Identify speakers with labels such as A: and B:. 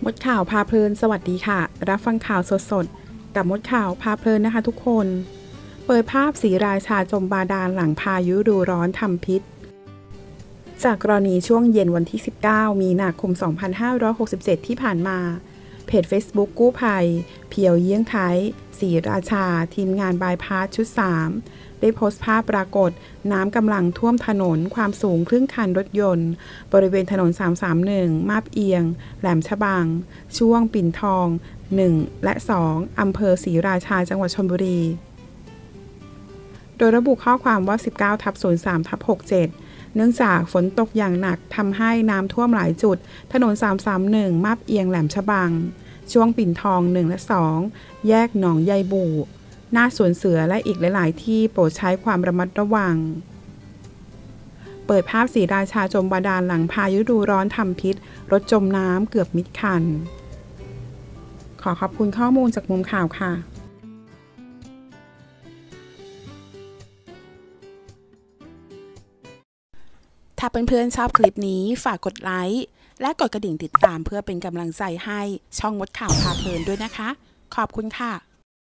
A: มดข่าวพาเพลินสวัสดีค่ะรับฟังข่าวสดๆกับมดข่าวพาเพลินนะคะทุกคนเปิดภาพศรีราชาจมบาดาลหลังพายุฤดูร้อนทำพิษจากกรณีช่วงเย็นวันที่19มีนาคม2567ที่ผ่านมาเพจ Facebook กู้ภัยเพียวเยี่ยงไทยศรีราชาทีมงานบายพาสชุด3ได้โพสต์ภาพปรากฏน้ำกำลังท่วมถนนความสูงครึ่งคันรถยนต์บริเวณถนน331มาบเอียงแหลมฉบังช่วงปิ่นทอง1และ2อำเภอศรีราชาจังหวัดชลบุรีโดยระบุข้อความว่า19/03/67เนื่องจากฝนตกอย่างหนักทำให้น้ำท่วมหลายจุดถนน331มาบเอียงแหลมฉบังช่วงปิ่นทอง1และ2แยกหนองใยบู่หน้าสวนเสือและอีกหลายๆที่โปรดใช้ความระมัดระวังเปิดภาพศรีราชาจมบาดาลหลังพายุฤดูร้อนทำพิษรถจมน้ำเกือบมิดคันขอขอบคุณข้อมูลจากมุมข่าวค่ะถ้าเพื่อนๆชอบคลิปนี้ฝากกดไลค์และกดกระดิ่งติดตามเพื่อเป็นกำลังใจให้ช่องมดข่าวพาเพลินด้วยนะคะขอบคุณค่ะ